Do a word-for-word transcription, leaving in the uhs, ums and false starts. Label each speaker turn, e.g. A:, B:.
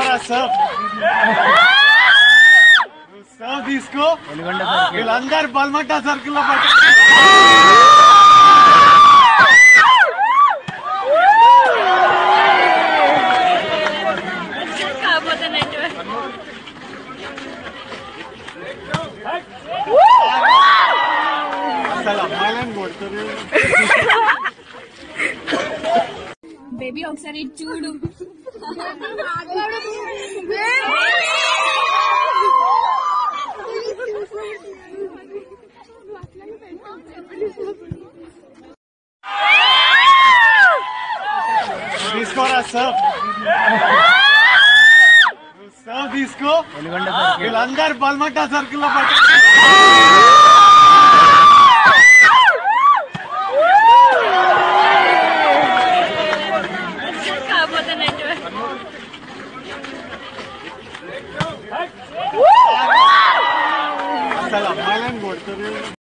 A: తీసుకోరా serve serve తీసుకో వీళ్ళందరూ బల్మట్టా సర్కిల్ లో పట్టు అసలు అమ్మాయిలను కొడుతుంది
B: బేబీ ఒకసారి చూడు
A: తీసుకోరా సర్వ్ సర్వ్ తీసుకో వీళ్ళందరూ బల్మట్టా సర్కిల్ లో పట్టు అసలు అమ్మాయిలను కొడుతుంది